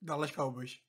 Dallas Cowboys.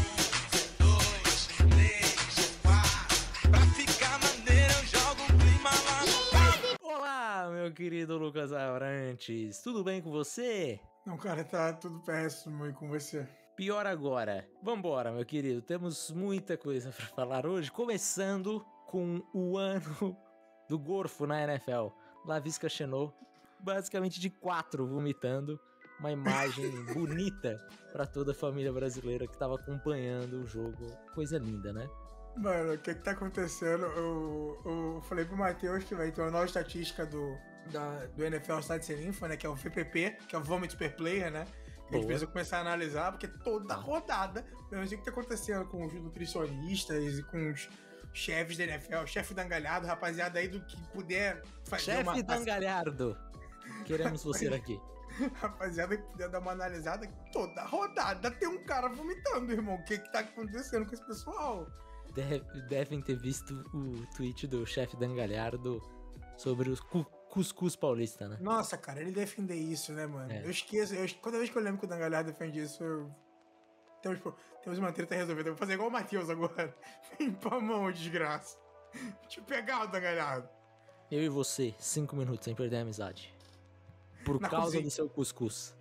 Olá, meu querido Lucas Abrantes, tudo bem com você? Não, cara, tá tudo péssimo e com você. Pior agora. Vambora, meu querido, temos muita coisa pra falar hoje, começando com o ano do gorfo na NFL. Laviska Shenault, basicamente de 4 vomitando, uma imagem bonita pra toda a família brasileira que tava acompanhando o jogo. Coisa linda, né? Mano, o que tá acontecendo? Eu falei pro Matheus que vai ter uma nova estatística do NFL Stats and Info, né? Que é o VPP, que é o Vomit Per Player, né? Que a gente precisa começar a analisar, porque toda rodada, eu não sei o que tá acontecendo com os nutricionistas e com os chefes da NFL, chefe dangalhado, rapaziada aí do que puder fazer Chefe dangalhardo, queremos você aqui. Rapaziada que puder dar uma analisada, toda rodada tem um cara vomitando, irmão. O que tá acontecendo com esse pessoal? Devem ter visto o tweet do chefe dangalhardo sobre os cuscuz paulista, né? Nossa, cara, ele defender isso, né, mano? É. Eu esqueço, toda vez que eu lembro que o Dangalhado defende isso, temos uma treta resolvida. Eu vou fazer igual o Matheus agora. Vem pra mão, desgraça. Te pegar o Dangalhado. Eu e você, 5 minutos sem perder a amizade. Por Na causa cozinha. do seu cuscuz.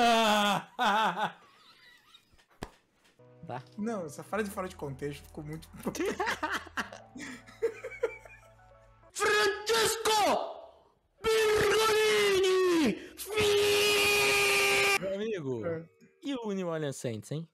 Tá? Não, essa frase fora de contexto ficou muito... Francesco Bergolini! Meu amigo, e o New Orleans Saints, hein?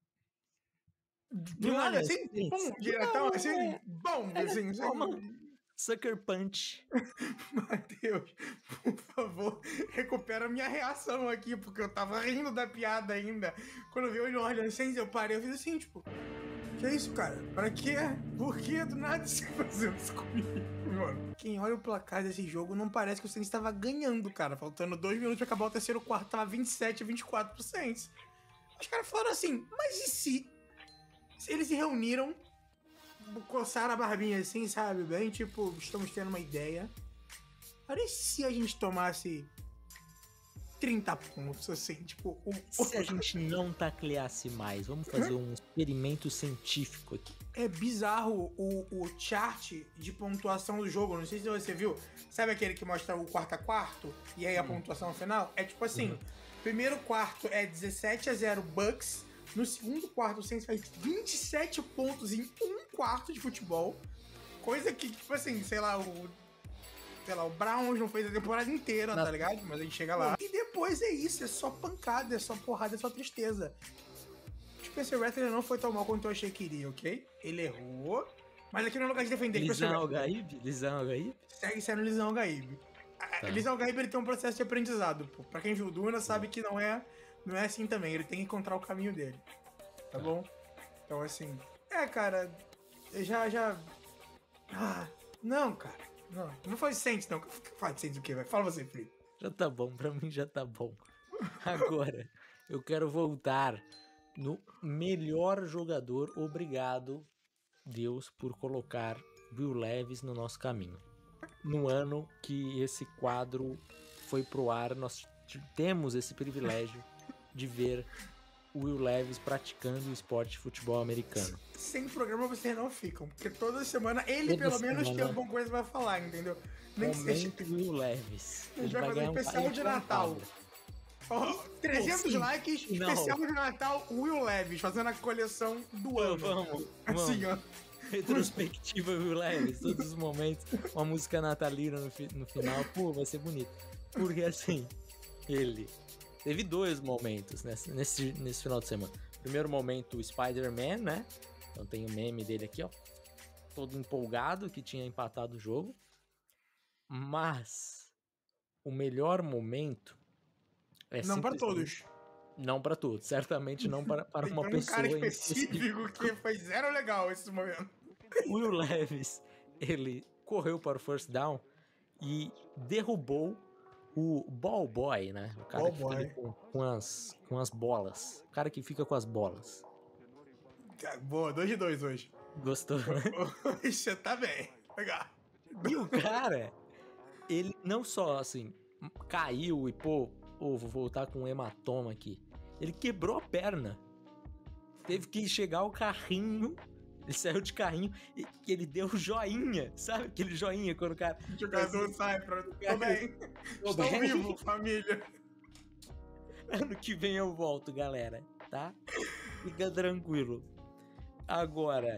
Do nada, assim, bom, diretão, assim, bom, assim, Sucker Punch. Matheus, por favor, recupera a minha reação aqui, porque eu tava rindo da piada ainda. Quando eu vi o New Orleans Saints, eu parei, eu fiz assim, tipo, que é isso, cara? Pra quê? Por que do nada você fazendo isso comigo, mano? Quem olha o placar desse jogo não parece que o Saints tava ganhando, cara. Faltando 2 minutos pra acabar o terceiro quarto, tava 27-24 pro Saints. Os caras falaram assim, mas e se? Se eles se reuniram, coçaram a barbinha assim, sabe? Bem, tipo, estamos tendo uma ideia. Olha, e se a gente tomasse 30 pontos, assim, tipo... Se a gente não tacleasse mais, vamos fazer um experimento científico aqui. É bizarro o chart de pontuação do jogo, não sei se você viu. Sabe aquele que mostra o quarto a quarto? E aí a pontuação final? É tipo assim, primeiro quarto é 17-0 Bucks, no segundo quarto o Saints faz 27 pontos em um quarto de futebol, coisa que, tipo assim, sei lá, o Browns não fez a temporada inteira, tá ligado? Mas a gente chega lá. E depois é isso, é só pancada, é só porrada, é só tristeza. Spencer Rattler não foi tão mal quanto eu achei que iria, ok? Ele errou, mas aqui não é lugar de defender. Lisão Al-Gaib? Segue sendo Lisão Al-Gaib. Tá. Lisão Al-Gaib, ele tem um processo de aprendizado, pô. Pra quem viu Duna sabe que não é assim também, ele tem que encontrar o caminho dele, tá bom? Então assim, cara, eu já... não, cara, não foi de Saints, não. Fala de Saints o quê, velho? Fala você, Felipe. Já tá bom, pra mim já tá bom. Agora, eu quero voltar no melhor jogador. Obrigado, Deus, por colocar Will Levis no nosso caminho. No ano que esse quadro foi pro ar, nós temos esse privilégio de ver o Will Levis praticando o esporte de futebol americano. Sem programa vocês não ficam, porque toda semana ele pelo menos tem alguma coisa pra falar, entendeu? Nem que seja... Will Levis. A gente vai fazer um especial de Natal. 300 likes, especial de Natal, Will Levis, fazendo a coleção do ano. Vamos. Assim, ó. Retrospectiva Will Levis, todos os momentos, uma música natalina no final, pô, vai ser bonito. Porque assim, ele teve 2 momentos nesse final de semana. Primeiro momento, o Spider-Man, né? Então tem o meme dele aqui, ó, todo empolgado, que tinha empatado o jogo. Mas o melhor momento é não para todos. Não para todos, certamente não para uma pessoa. Um cara específico que foi zero legal esse momento. O Will Levis, ele correu para o first down e derrubou o ball boy, né? O cara que fica ali com as bolas. O cara que fica com as bolas. Boa, 2 de 2 hoje. Gostou, né? Você tá bem. Legal. E o cara, ele não só, assim, caiu e, vou voltar com um hematoma aqui. Ele quebrou a perna. Teve que chegar o carrinho. Ele saiu de carrinho e ele deu joinha, sabe? Aquele joinha quando o cara... O jogador sai pra... Tô bem. Tô Estou bem. vivo, família. Ano que vem eu volto, galera, tá? Fica tranquilo. Agora...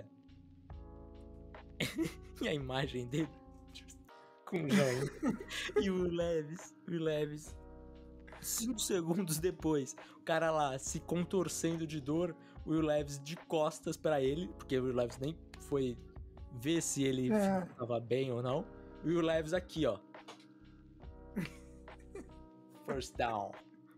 e a imagem dele com o joinha. E o Levis 5 segundos depois, o cara lá se contorcendo de dor, o Will Levis de costas pra ele, porque o Will Levis nem foi ver se ele tava bem ou não. E o Will Levis aqui, ó. First down.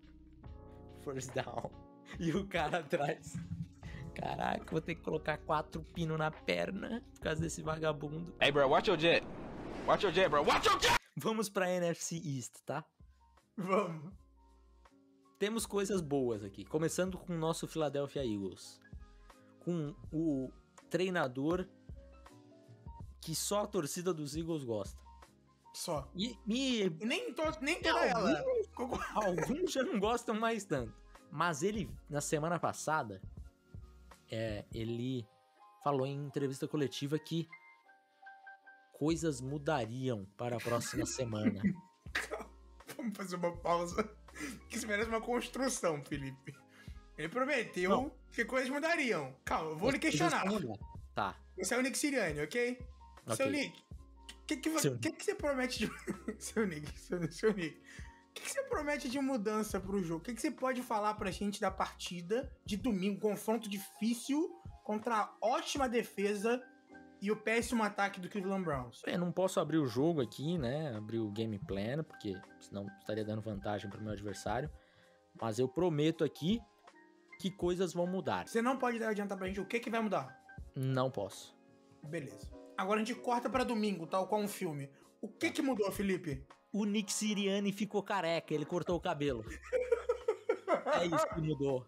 E o cara atrás. Caraca, vou ter que colocar 4 pinos na perna por causa desse vagabundo. Hey, bro, watch your jet. Watch your jet, bro. Watch your jet! Vamos pra NFC East, tá? Vamos. Temos coisas boas aqui, começando com o nosso Philadelphia Eagles. Com o treinador que só a torcida dos Eagles gosta. Só. E nem toda ela. alguns já não gostam mais tanto. Mas ele, na semana passada, ele falou em entrevista coletiva que coisas mudariam para a próxima semana. Vamos fazer uma pausa. Que isso merece uma construção, Felipe. Ele prometeu que coisas mudariam. Calma, eu vou lhe questionar. Tá. Você é o Nick Sirianni, ok? Seu Nick, o que você promete de... Seu Nick. O que você promete de mudança pro jogo? O que você pode falar pra gente da partida de domingo? Confronto difícil contra a ótima defesa e o péssimo ataque do Cleveland Browns. Eu não posso abrir o jogo aqui, né? Abrir o game plan, porque senão estaria dando vantagem pro meu adversário. Mas eu prometo aqui que coisas vão mudar. Você não pode adiantar pra gente o que vai mudar? Não posso. Beleza. Agora a gente corta pra domingo, tal qual um filme. O que mudou, Felipe? O Nick Sirianni ficou careca, ele cortou o cabelo. É isso que mudou.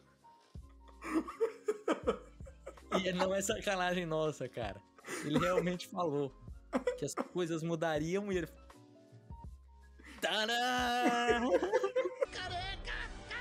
E não é sacanagem nossa, cara. Ele realmente falou que as coisas mudariam e ele... Tadã! Careca!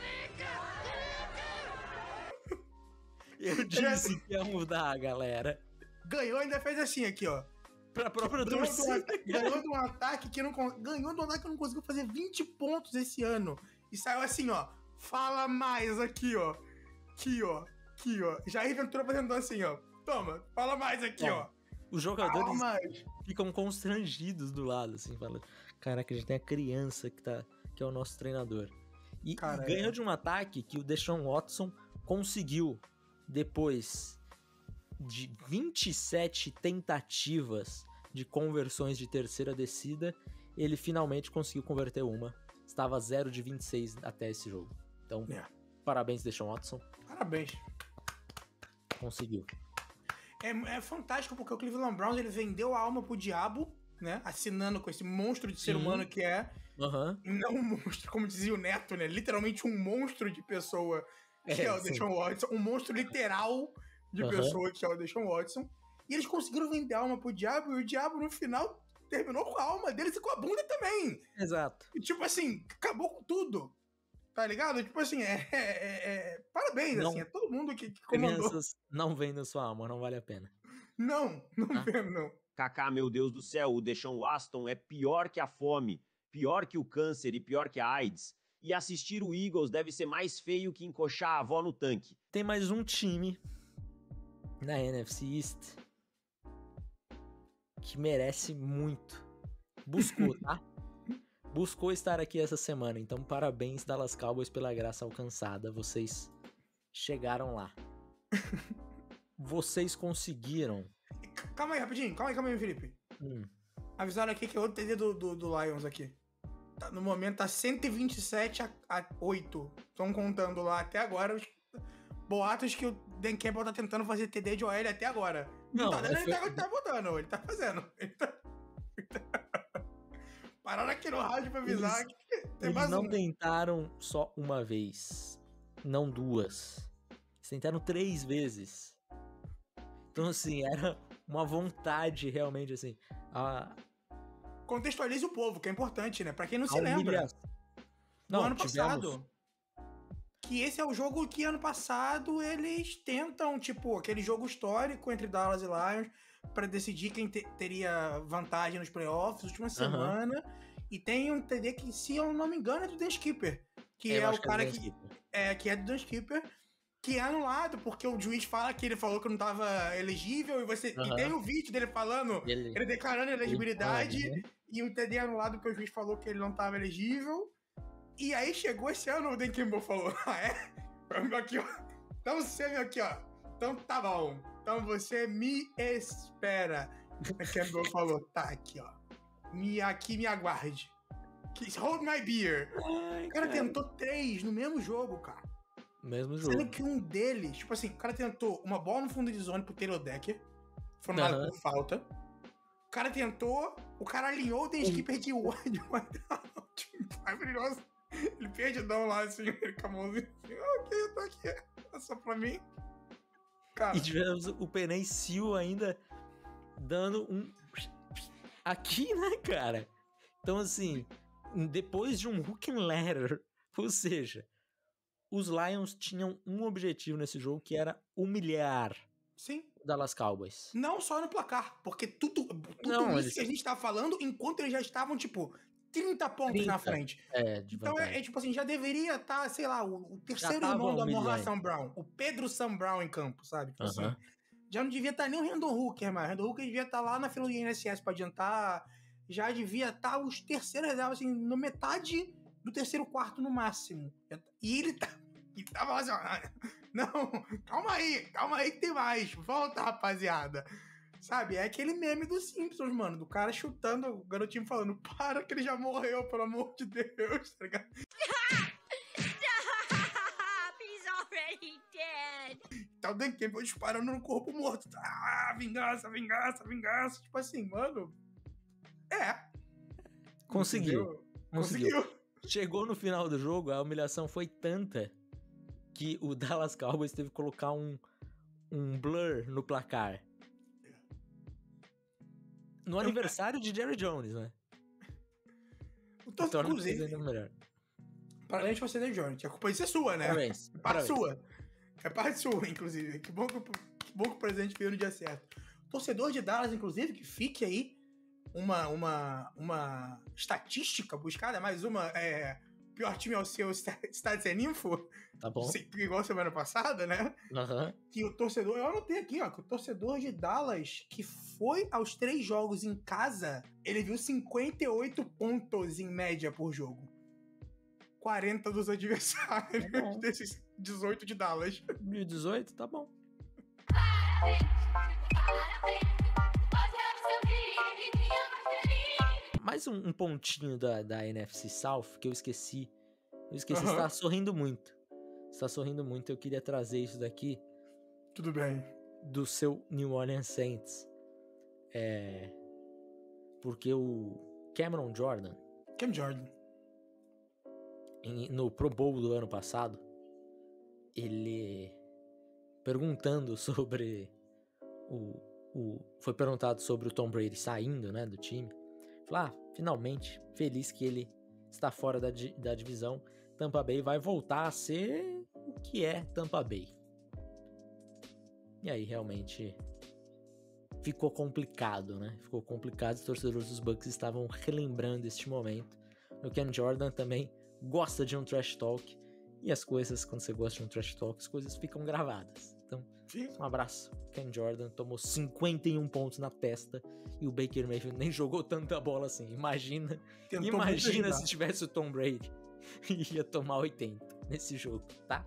Eu disse que ia mudar, galera. Ganhou, ainda fez assim aqui, ó. Pra própria torcida. Ganhou de um ataque que não conseguiu fazer 20 pontos esse ano. E saiu assim, ó. Fala mais aqui, ó. Aqui, ó. Jair Ventura fazendo assim, ó. Toma, fala mais aqui, ó. Os jogadores ficam constrangidos do lado, assim, falando: caraca, a gente tem a criança que é o nosso treinador. E ganhou de um ataque que o Deshaun Watson conseguiu, depois de 27 tentativas de conversões de terceira descida, ele finalmente conseguiu converter uma. Estava 0 de 26 até esse jogo. Então, parabéns, Deshaun Watson. Parabéns. Conseguiu. É fantástico porque o Cleveland Browns ele vendeu a alma pro diabo, né? Assinando com esse monstro de ser humano que é. E não um monstro, como dizia o Neto, né? Literalmente um monstro de pessoa que é o Deshaun Watson. Um monstro literal de pessoa que é o Deshaun Watson. E eles conseguiram vender a alma pro diabo e o diabo no final terminou com a alma deles e com a bunda também. Exato. E tipo assim, acabou com tudo. Tá ligado? Tipo assim, parabéns, não, assim, é todo mundo que comandou. Crianças, não vendam sua alma, não vale a pena. Não vendo, não. Kaká, meu Deus do céu, o Deshaun Watson é pior que a fome, pior que o câncer e pior que a AIDS. E assistir o Eagles deve ser mais feio que encoxar a avó no tanque. Tem mais um time na NFC East que merece muito. Buscou, tá? Buscou estar aqui essa semana, então parabéns, Dallas Cowboys, pela graça alcançada. Vocês chegaram lá. Vocês conseguiram. Calma aí, rapidinho. Calma aí, Felipe. Avisaram aqui que é outro TD do Lions aqui. No momento tá 127 a 8. Estão contando lá até agora os boatos que o Dan Campbell tá tentando fazer TD de OL até agora. Não, ele tá botando, ele tá fazendo. Pararam aqui no rádio pra avisar que tem eles mais não tentaram só uma vez, não duas. Eles tentaram 3 vezes. Então, assim, era uma vontade realmente, assim. Contextualize o povo, que é importante, né? Pra quem não se lembra. No ano passado. que esse é o jogo que ano passado eles tentam, tipo, aquele jogo histórico entre Dallas e Lions pra decidir quem teria vantagem nos playoffs, última semana. E tem um TD que, se eu não me engano, é do Dan Skipper, que é o cara que é do Dan Skipper, que é anulado porque o juiz fala que ele falou que não tava elegível e tem o vídeo dele falando, ele declarando elegibilidade e o TD é anulado porque o juiz falou que ele não tava elegível. E aí chegou esse ano, o Dan Campbell falou, aqui, ó. Então você veio aqui, ó. Então tá bom. Então você me espera. O Dan Campbell falou, tá aqui, ó. Aqui me aguarde. Hold my beer. Ai, o cara tentou 3 no mesmo jogo, cara. Mesmo jogo. Sendo que um deles, tipo assim, o cara tentou uma bola no fundo de zone pro Taylor Decker. Foi anulado por falta. O cara tentou, o cara alinhou o Dan Skipper de one maravilhoso. Ele perdidão lá, assim, ele com a mãozinha assim, ok, eu tô aqui, é só pra mim. Cara. E tivemos o Penei Sewell ainda dando um... aqui, né, cara? Então, assim, depois de um hook and ladder, ou seja, os Lions tinham um objetivo nesse jogo, que era humilhar o Dallas Cowboys. Não só no placar, porque tudo isso que a gente tá falando, enquanto eles já estavam, tipo... 30 pontos na frente. Então, tipo assim, já deveria estar, sei lá, o terceiro irmão do Amon-Ra St. Brown, o Pedro St. Brown em campo, sabe? Tipo assim, já não devia estar nem o Hendon Hooker, mas o Hendon Hooker devia estar lá na fila do INSS pra adiantar, já devia estar os terceiros reservas, assim, no metade do terceiro quarto no máximo. E ele tava assim, ó, não, calma aí que tem mais, volta, rapaziada. Sabe, é aquele meme dos Simpsons, mano, do cara chutando, o garotinho falando, para que ele já morreu, pelo amor de Deus, tá ligado? He's already dead. Tá o Dan Campbell disparando no corpo morto. Vingança. Tipo assim, mano, Conseguiu. Chegou no final do jogo, a humilhação foi tanta que o Dallas Cowboys teve que colocar um blur no placar. No aniversário de Jerry Jones, né? Inclusive, parabéns pra você, Jerry Jones. A culpa disso é sua, né? Parabéns. É parte sua, inclusive. Que bom que o presente veio no dia certo. Torcedor de Dallas, inclusive, que fique aí uma estatística buscada, mais uma, pior time ao seu Stats and Info. Tá bom. Igual semana passada, né? Que o torcedor, eu anotei aqui, ó, que o torcedor de Dallas, que foi aos 3 jogos em casa, ele viu 58 pontos em média por jogo. 40 dos adversários desses 18 de Dallas. 2018, tá bom. Mais um pontinho da NFC South que eu esqueci. Você tá sorrindo muito. Você tá sorrindo muito. Eu queria trazer isso daqui. Tudo bem. Do seu New Orleans Saints. Porque o Cameron Jordan. No Pro Bowl do ano passado, ele perguntando sobre foi perguntado sobre o Tom Brady saindo, né, do time. Falou, finalmente, feliz que ele está fora da divisão. Tampa Bay vai voltar a ser o que é Tampa Bay. E aí, realmente, ficou complicado, né? Ficou complicado, os torcedores dos Bucks estavam relembrando este momento. O Ken Jordan também gosta de um trash talk. E as coisas, quando você gosta de um trash talk, as coisas ficam gravadas. Então, um abraço. Ken Jordan tomou 51 pontos na testa e o Baker Mayfield nem jogou tanta bola assim. Imagina se tivesse o Tom Brady. Ia tomar 80 nesse jogo, tá?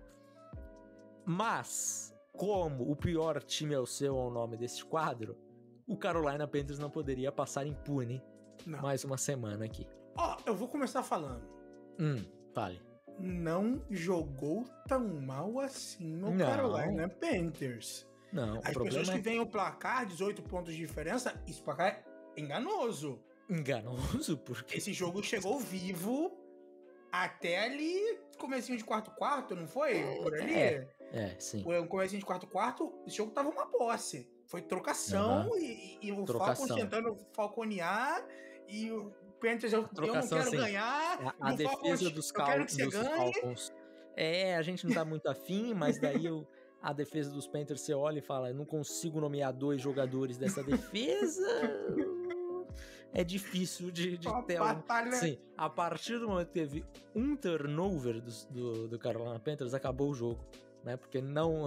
Mas, como o pior time é o seu, é o nome desse quadro, o Carolina Panthers não poderia passar impune mais uma semana aqui. Eu vou começar falando. Fale. Não jogou tão mal assim no Carolina Panthers. Não, as pessoas que veem o placar, 18 pontos de diferença, esse placar é enganoso. Enganoso? Por quê? Esse jogo chegou vivo até ali, comecinho de quarto, não foi? Por ali? Sim. O comecinho de quarto, esse jogo tava uma posse. Foi trocação e o Falcons tentando falconear e o Panthers, eu não quero ganhar. A defesa dos Falcons a gente não tá muito afim, mas daí a defesa dos Panthers, você olha e fala, eu não consigo nomear 2 jogadores dessa defesa. É difícil de ter algum... Sim, a partir do momento que teve um turnover do Carolina Panthers, acabou o jogo, né? Porque não...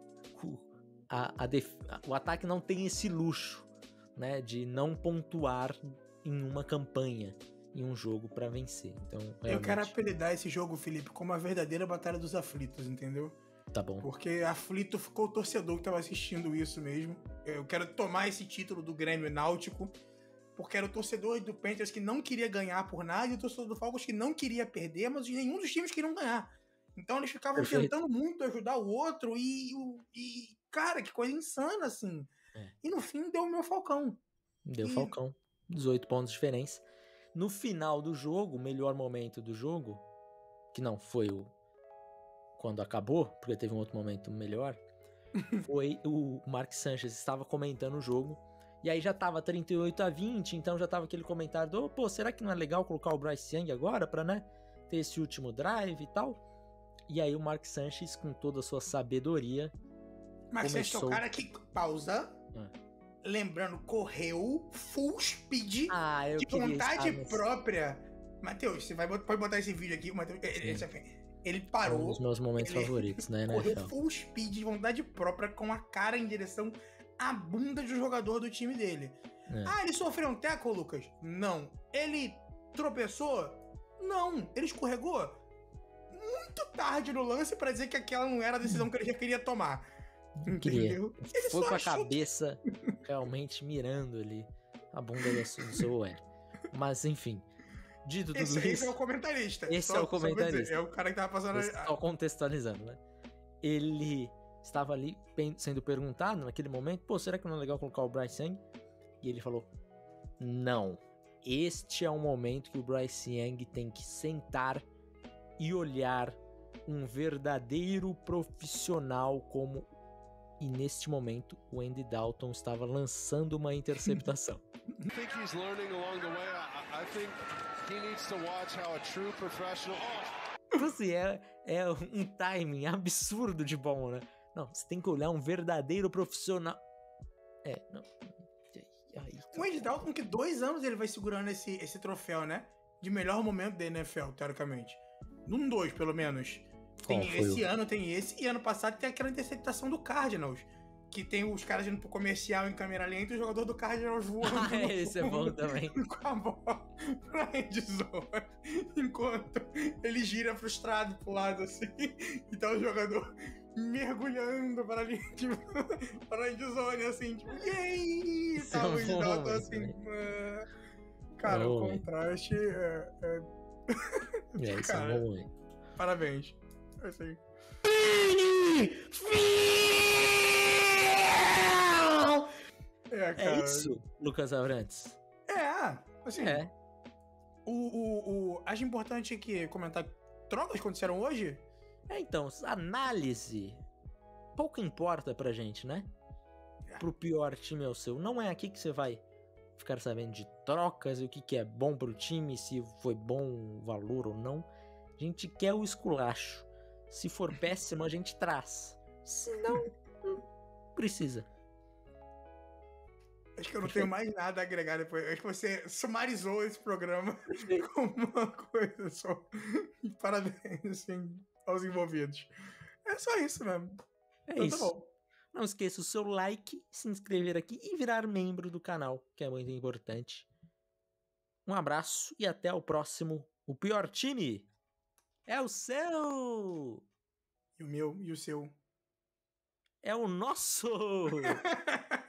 O ataque não tem esse luxo, né? De não pontuar em uma campanha, em um jogo pra vencer. Então, realmente... Eu quero apelidar esse jogo, Felipe, como a verdadeira batalha dos aflitos, entendeu? Tá bom. Porque aflito ficou o torcedor que tava assistindo isso mesmo. Eu quero tomar esse título do Grêmio Náutico, porque era o torcedor do Panthers que não queria ganhar por nada e o torcedor do Falcons que não queria perder, mas nenhum dos times queriam ganhar. Então eles ficavam tentando muito ajudar o outro e cara, que coisa insana, assim. E no fim deu o meu Falcão. Deu Falcão. 18 pontos de diferença. No final do jogo, o melhor momento do jogo, que não foi quando acabou, porque teve um outro momento melhor, foi o Mark Sanchez estava comentando o jogo. E aí já tava 38-20, então já tava aquele comentário do, pô, será que não é legal colocar o Bryce Young agora pra, né, ter esse último drive e tal? E aí o Mark Sanchez, com toda a sua sabedoria, Mark Sanchez é o cara que, pausa, lembrando, correu full speed, de vontade própria. Matheus, você pode botar esse vídeo aqui, Matheus, ele parou. É um dos meus momentos favoritos, né, correu full speed, de vontade própria, com a cara em direção a bunda de um jogador do time dele. Ele sofreu um tackle, Lucas? Não. Ele tropeçou? Não. Ele escorregou? Muito tarde no lance pra dizer que aquela não era a decisão que ele já queria tomar. Entendeu? Ele foi com a cabeça realmente mirando ali a bunda do seu OL. Mas enfim, dito tudo isso... Esse é o comentarista. Esse é o comentarista. Dizer, é o cara que tava passando... Só contextualizando, né? Ele... estava ali sendo perguntado naquele momento, pô, será que não é legal colocar o Bryce Young? E ele falou, não, este é o momento que o Bryce Young tem que sentar e olhar um verdadeiro profissional como... E neste momento, o Andy Dalton estava lançando uma interceptação. Assim, é um timing absurdo de bom, né? Não, você tem que olhar um verdadeiro profissional. Não. O Andy Dalton, que 2 anos ele vai segurando esse troféu, né? De melhor momento da NFL, teoricamente. Num 2, pelo menos. Esse ano tem esse, e ano passado tem aquela interceptação do Cardinals. Que tem os caras indo pro comercial em câmera lenta e o jogador do Cardinals voando. Esse é bom também. Com a bola pra endzone. Enquanto ele gira frustrado pro lado assim. E tá o jogador mergulhando para ali, tipo, para endzone, assim, tipo, yay! Tá o Dalton assim. Cara, o contraste isso é um bom momento. Parabéns. É isso aí. Cara. É isso, Lucas Abrantes. Assim. Acho importante aqui comentar trocas que aconteceram hoje. Então, análise. Pouco importa pra gente, né? Pro pior time é o seu. Não é aqui que você vai ficar sabendo de trocas e o que é bom pro time, se foi bom o valor ou não. A gente quer o esculacho. Se for péssimo, a gente traz. Se não, precisa. Acho que eu não tenho mais nada a agregar depois. Acho que você sumarizou esse programa com uma coisa só. Parabéns, assim, aos envolvidos. É só isso mesmo. Então, isso. Tá bom. Não esqueça o seu like, se inscrever aqui e virar membro do canal, que é muito importante. Um abraço e até o próximo. O pior time é o seu! E o meu e o seu? É o nosso!